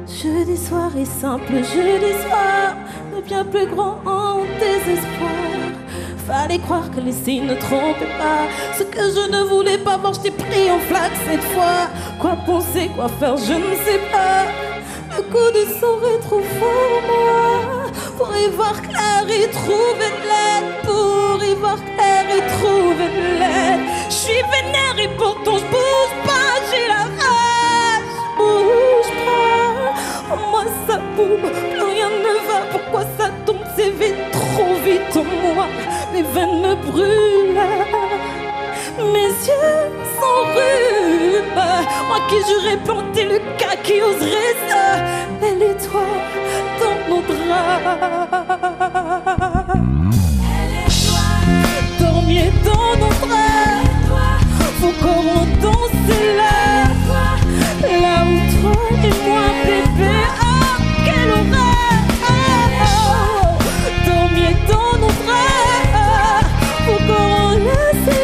Jeudi soir est simple, jeudi soir devient plus grand en désespoir. Fallait croire que les signes ne trompaient pas. Ce que je ne voulais pas voir, je t'ai pris en flaque cette fois. Quoi penser, quoi faire, je ne sais pas. Le coup de sang est trop fort en moi. Pour y voir clair et trouver de l'aide. Pour y voir clair et trouver de l'aide. Je suis vénère et pourtant je bouge pas. J'ai la rage, je bouge pas. En moi ça boum, plus rien ne va. Pourquoi ça tombe si vite, trop vite en moi? Mes veines me brûlent, mes yeux sont rudes. Moi qui j'aurais planté le cas, qui oserait ça? Elle et toi dans nos draps. Elle et toi dormiez dans nos draps. Vos corps ont dansé là, là où toi et moi bébé. Oh quelle horreur. Dormiez dans nos draps. Vos corps ont laissé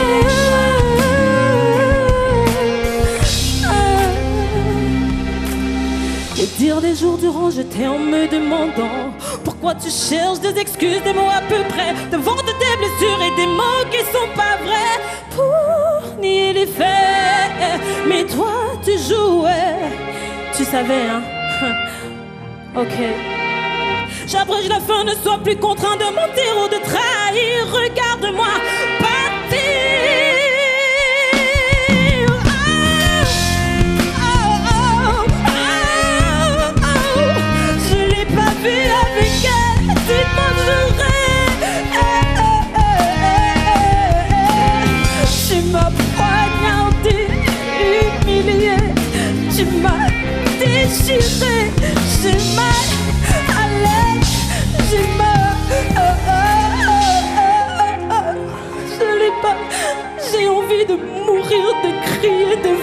et dire des jours durant j'étais en me demandant pourquoi tu cherches des excuses, des mots à peu près, devant de tes blessures et des mots qui sont pas vrais pour nier les faits. Mais toi tu jouais, tu savais hein. Ok. J'abrége la fin, ne sois plus contraint de mentir ou de trahir. Regarde-moi partir. Je l'ai pas vu avec elle, dis-moi que j'aurais. Tu m'as poignardé, humilié, tu m'as déchiré, j'ai mal. J'ai mal, je l'ai pas, j'ai envie de mourir, de crier, de